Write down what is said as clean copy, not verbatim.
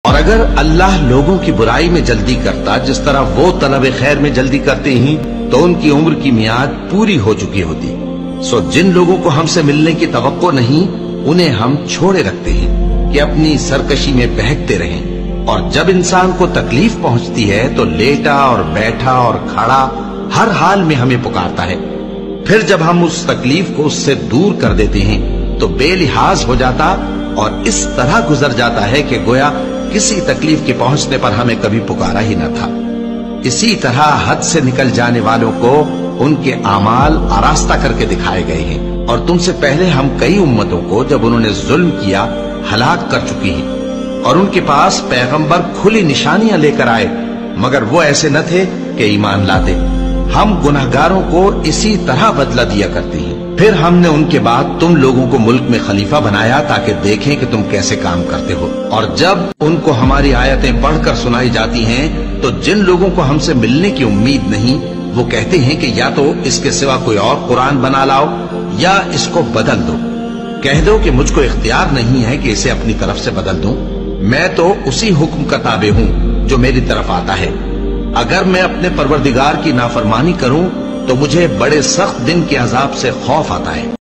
اور اگر اللہ لوگوں کی برائی میں جلدی کرتا جس طرح وہ طلب خیر میں جلدی کرتے ہیں تو ان کی عمر کی میعاد پوری ہو چکی ہوتی. سو جن لوگوں کو ہم سے ملنے کی توقع نہیں انہیں ہم چھوڑے رکھتے ہیں کہ اپنی سرکشی میں بہکتے رہیں. اور جب انسان کو تکلیف پہنچتی ہے تو لیٹا اور بیٹھا اور کھڑا ہر حال میں ہمیں پکارتا ہے. پھر جب ہم اس تکلیف کو اس سے دور کر دیتے ہیں تو بے لحاظ ہو جاتا اور اس طرح گزر جاتا ہے کہ گویا کسی تکلیف کے پہنچنے پر ہمیں کبھی پکارا ہی نہ تھا. اسی طرح حد سے نکل جانے والوں کو ان کے اعمال آراستہ کر کے دکھائے گئے ہیں. اور تم سے پہلے ہم کئی امتوں کو جب انہوں نے ظلم کیا ہلاک کر چکی ہیں اور ان کے پاس پیغمبر کھلی نشانیاں لے کر آئے مگر وہ ایسے نہ تھے کہ ایمان لاتے. ہم گناہگاروں کو اسی طرح بدلہ دیا کرتے ہیں. پھر ہم نے ان کے بعد تم لوگوں کو ملک میں خلیفہ بنایا تاکہ دیکھیں کہ تم کیسے کام کرتے ہو. اور جب ان کو ہماری آیتیں پڑھ کر سنائی جاتی ہیں تو جن لوگوں کو ہم سے ملنے کی امید نہیں وہ کہتے ہیں کہ یا تو اس کے سوا کوئی اور قرآن بنا لاؤ یا اس کو بدل دو. کہہ دو کہ مجھ کو اختیار نہیں ہے کہ اسے اپنی طرف سے بدل دوں. میں تو اسی حکم کا تابع ہوں جو میری طرف آتا ہے. اگر میں اپنے پروردگار کی نافرمانی کروں تو مجھے بڑے سخت دن کے عذاب سے خوف آتا ہے.